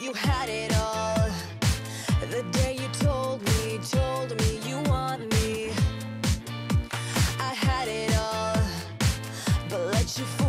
you had it all. The day you told me you want me. I had it all, but let you